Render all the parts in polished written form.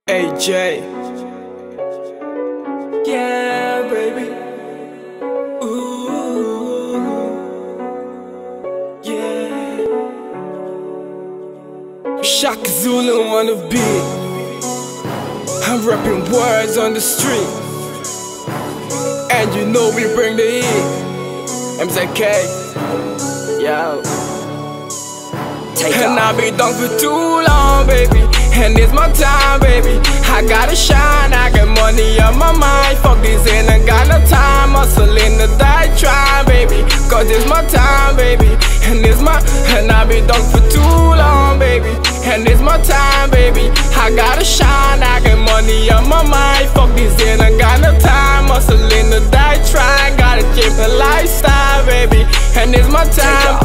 AJ. Yeah, baby. Ooh, yeah. Shaka Zulu on the beat. I'm rapping words on the street, and you know we bring the heat. MZK, yo. And I've been done for too long, baby, and it's my time, baby. I gotta shine, I got money on my mind. Fuck this and I got no time. Hustling to die trying, baby, cause it's my time, baby. And I've been done for too long, baby, and it's my time, baby. I gotta shine, I got money on my mind. Fuck this and I got no time. Hustling to die trying, gotta keep the lifestyle, baby, and it's my time.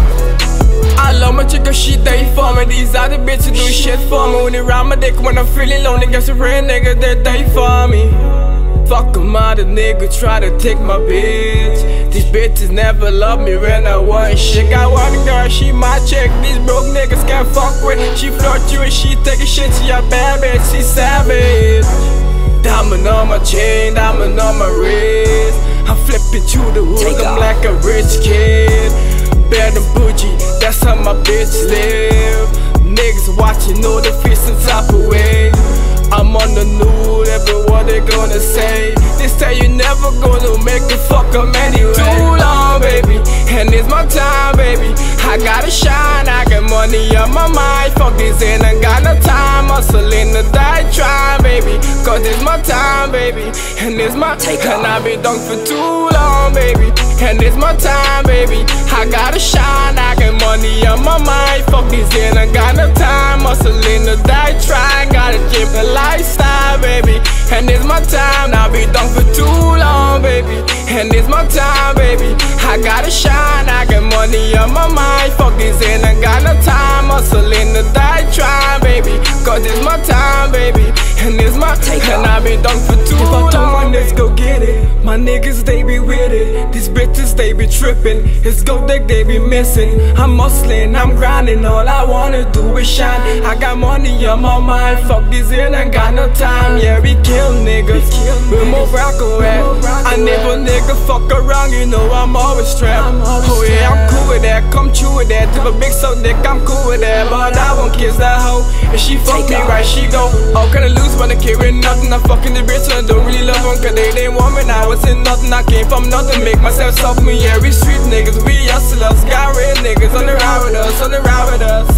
I love my chick, she they for me. These other bitches do shit for me. When they ride my dick, when I'm feeling lonely, got some real niggas that they for me. Fuck them other niggas try to take my bitch. These bitches never love me when I want shit. Got one girl, she my chick. These broke niggas can't fuck with. She flirt you and she take a shit. She a bad bitch, she savage. Diamond on my chain, diamond on my wrist. I'm flipping through the hood, I'm like a rich kid. Bad and bougie, that's how my bitch live. Niggas watching, know the face and top away. I'm on the news, everyone they gonna say. They say you never gonna make it, fuck them anyway. Too long, baby, and it's my time, baby. I gotta shine, I got money on my mind. Fuck this and I got no time. Hustling to die trying, baby, cause it's my time, baby. And it's my and I've been done for too long, baby. And it's my time, baby. I gotta shine, I got money on my mind. Fuck this and I got no time. Hustling to die trying, gotta keep the lifestyle, baby. And it's my time, I've been done for too long, baby. And it's my time, baby. I gotta shine, I got money on my mind. Fuck this and I got no time. Hustling to die trying, baby, cause it's my time, baby. And it's my and I've been done for too long. If I told my niggas go get it, my niggas they be with it. These bitches they be tripping, it's gold dick they be missing. I'm hustling, I'm grinding, all I wanna do is shine. I got money on my mind, fuck this and I got no time. Yeah, we kill niggas, we move rock away. I never nigga fuck around, you know I'm always strapped. Oh yeah, I'm cool with that, come true with that. Tip a big so dick, I'm cool with that. But I won't kiss that hoe, if she fuck me right, she go. How can I lose when I carry nothing? I'm fucking the bitch and I don't really love them, cause they didn't want me. Now I was in nothing, I came from nothing. Make myself soft me, yeah, we street niggas, we hustlers. Got real niggas on the ride with us, on the ride with us.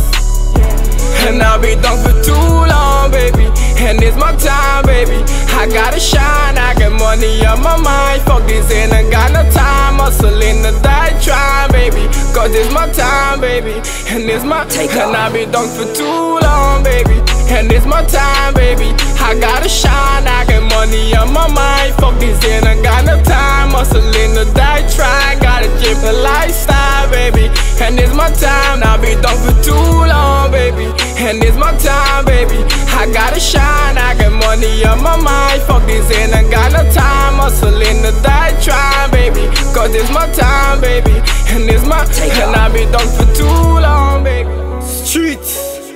And I've been done for too long, baby, and it's my time, baby. I gotta shine, I got money on my mind. Fuck this and I got no time. Hustling to die trying, baby, cause it's my time, baby. And it's my and I've been done for too long, baby. And it's my time, baby. I gotta shine, I got money on my mind. Fuck this and I got no time. Hustling to die trying, gotta keep the lifestyle, baby. And it's my time, I've been done for too long, baby. And it's my time, baby. I gotta shine, I got money on my mind. Fuck this and I got no time. Hustling to die trying, baby, cause it's my time, baby. And it's my and I've been done for too long, baby. Streets,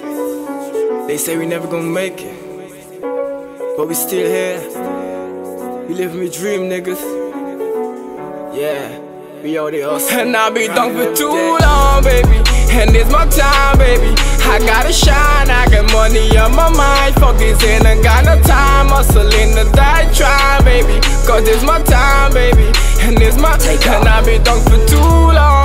they say we never gonna make it, but we still here. We living my dream, niggas. Yeah, we all the hustle. And I've been done for too long, baby. And it's my time, baby. I gotta shine, I got money on my mind. Fuck this and I got no time. Hustling to die trying, baby, cause it's my time, baby. And it's my and I've been done for too long.